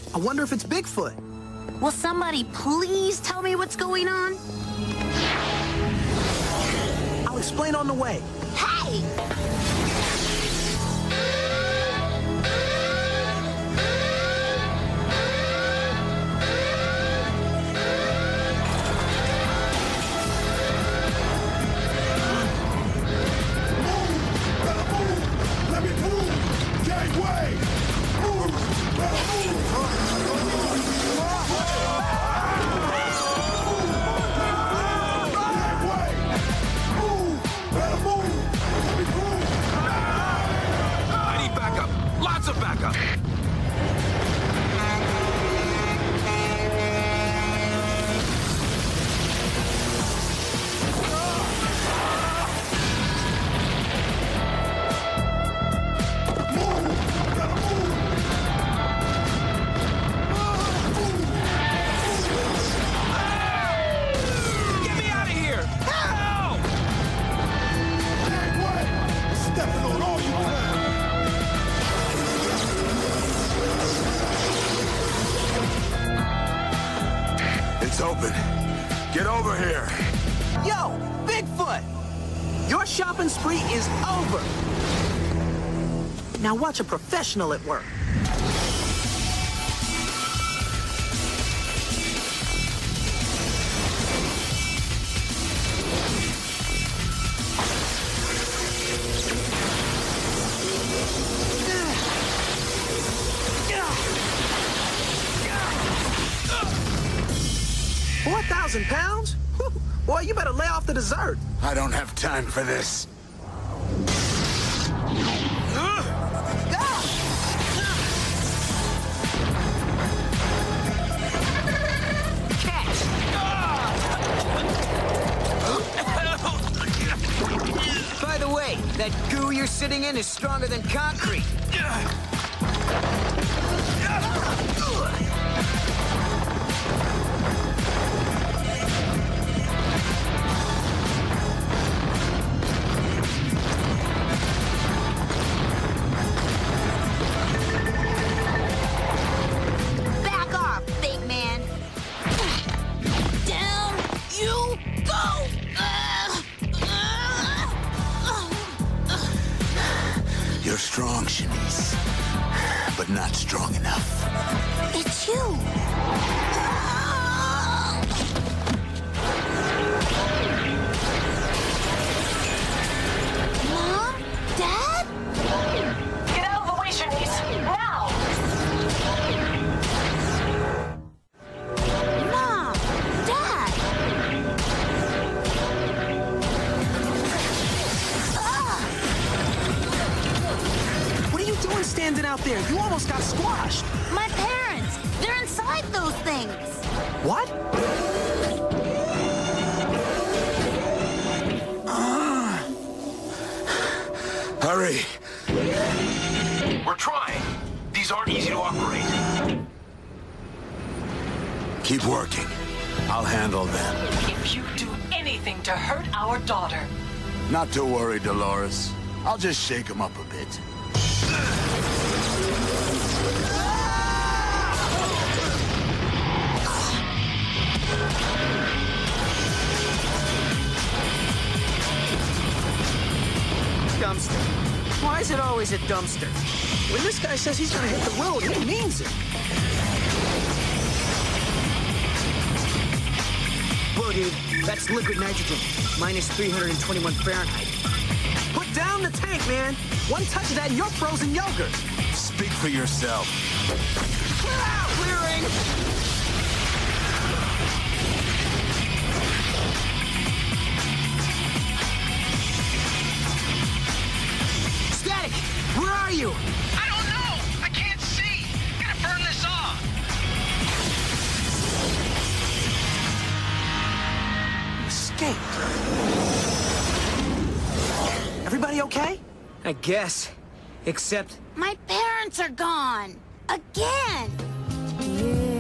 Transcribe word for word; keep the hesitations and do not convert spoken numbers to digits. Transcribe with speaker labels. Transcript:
Speaker 1: I wonder if it's Bigfoot.
Speaker 2: Will somebody please tell me what's going on?
Speaker 1: I'll explain on the way.
Speaker 2: Hey!
Speaker 3: It's open. Get over here.
Speaker 1: Yo, Bigfoot! Your shopping spree is over. Now watch a professional at work. four thousand pounds? Whew. Boy, you better lay off the dessert.
Speaker 3: I don't have time for this.
Speaker 4: By the way, that goo you're sitting in is stronger than concrete.
Speaker 2: Back off, big man. Down you go!
Speaker 3: You're strong, Shanice, but not strong enough.
Speaker 2: It's you. Mom? Dad?
Speaker 5: Get out of the way, Shanice! Now!
Speaker 2: Mom! Dad!
Speaker 1: What are you doing standing out there? You almost got squashed.
Speaker 2: My parents! They're inside those things!
Speaker 1: What?
Speaker 3: Hurry.
Speaker 6: We're trying. These aren't easy to operate.
Speaker 3: Keep working. I'll handle them.
Speaker 5: If you do anything to hurt our daughter,
Speaker 3: Not to worry, Dolores. I'll just shake them up a bit.
Speaker 4: Dumpster. Why is it always a dumpster?
Speaker 1: When this guy says he's gonna hit the road, he means it.
Speaker 4: Whoa, dude. That's liquid nitrogen. Minus three hundred twenty-one Fahrenheit.
Speaker 1: Put down the tank, man. One touch of that and you're frozen yogurt.
Speaker 3: Speak for yourself.
Speaker 1: Clear out! Clearing!
Speaker 4: Static! Where are you?
Speaker 6: I don't know! I can't see! Gotta burn this off!
Speaker 1: Escaped. Everybody okay?
Speaker 4: I guess. Except...
Speaker 2: My parents are gone! Again!
Speaker 4: Yeah.